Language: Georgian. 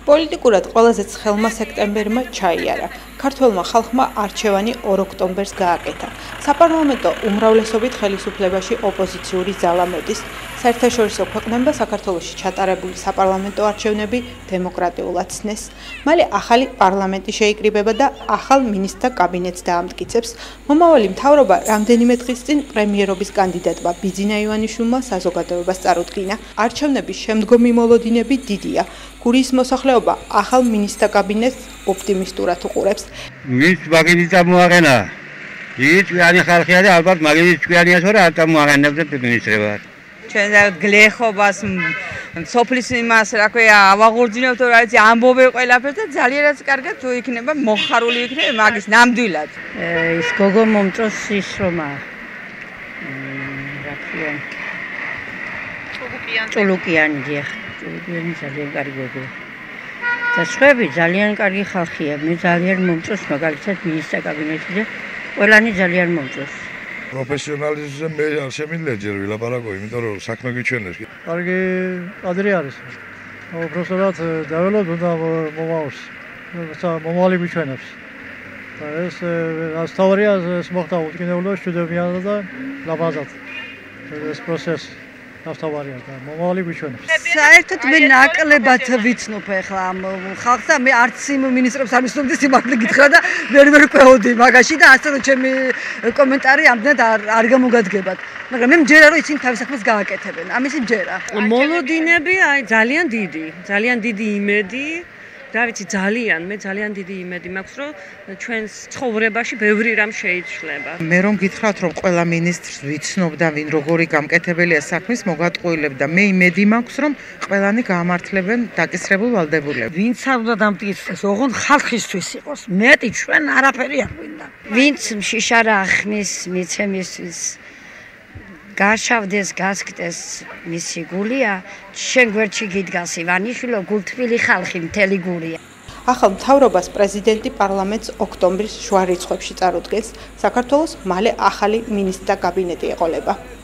პოლიტიკურად ყველაზე ცხელმა სექტემბერმა ჩაიარა. ქართველმა ხალხმა არჩევანი 2 ოქტომბერს გააკეთა. საპარლამენტო უმრავლესობით ხელისუფლებაში ოპოზიციური ძალა მოდის. საერთაშორისო ქვეყნებმა საქართველოში ჩატარებული საპარლამენტო არჩევნები დემოკრატიულად ცნეს. მალე ახალი პარლამენტი შეიკრიბება და ახალ მინისტრთა კაბინეტს დაამტკიცებს. მომავალი მთავრობა რამდენიმე დღის წინ პრემიერობის კანდიდატმა ბიძინა ივანიშვილმა საზოგადოებას წარუდგინა. არჩევნების შემდგომი მოლოდინები დიდია. გურიის მოსახლეობა ახალ მინისტრთა კაბინეტს ოპტიმისტურად უყურებს. მის მაგინი წამოაყენა. ის ჭკვიანი ხალხია და ალბათ მაგინი ჭკვიანია, თორე არ წამოაყენებდა მინისტრება. ჩვენ გლეხობას სოფლის იმას რა ქვია ავაღურძინებთ რა იცი ამბობენ ყველაფერს და ძალიანაც კარგად თუ იქნება მოხარული იქნება მაგის ნამდვილად. ის გოგო მომწონს ის რომა რა ქვია ჭულუკიანი ჭულუკიანი ძალიან კარგი გოგო და სხვები ძალიან კარგი ხალხია მე ძალიან მომწონს მაგალითად მინისტრთა კაბინეტი და ყველანი ძალიან მომწონს. პროფესიონალიზმზე მე არ შემიძლია ჯერ ვილაპარაკო, იმიტომ რომ საქმე გვიჩვენებს. კარგი ადრე არის. უბრალოდ დაველოდ უნდა მომავალს. მომავალი გვიჩვენებს. და ეს ასთავარია ეს მოხდა უდგენელობაში ჩვენებიანად და ლაბაზად. ეს პროცესი ასთავარია და მომავალი გვიჩვენებს. საერთოდ მე ნაკლებად ვიცნობ ახლა ამ ხალხს და მე არც იმ მინისტრებს არ მისნობდი სიმართლე გითხრა და ვერ ყვეოდი მაგაში და ასე რომ ჩემი კომენტარი ამდენად არ გამოგადგებათ. მაგრამ მე მჯერა რომ ისინი თავის საქმეს გააკეთებენ. ამისი მჯერა. მოლოდინები აი ძალიან დიდი იმედი და ვიცი მე ძალიან დიდი იმედი მაქვს რომ ჩვენს ცხოვრებაში ბევრი რამ შეიცვლება. მე რომ გითხრათ რომ ყველა მინისტრს ვიცნობ და ვინ როგორი გამკეთებელია საქმის მოგატყუილებ და მე იმედი მაქვს რომ ყველანი გაამართლებენ დაკისრებულ ვალდებულებას. ვინც არ უნდა დამტკიცდეს, ოღონდ ხალხისთვის იყოს. მეტი ჩვენ არაფერი არ გვინდა. ვინც მშიშარა ახმის მიცემისთვის გაშავდეს, გასკდეს მისი გულია, შენ გვერდში გიდგას ივანიშვილო, გულთბილი ხალხი მთელი გურია. ახალ მთავრობას პრეზიდენტი პარლამენტს ოქტომბრის შუა რიცხვებში წარუდგენს. საქართველოს მალე ახალი მინისტრთა კაბინეტი ეყოლება.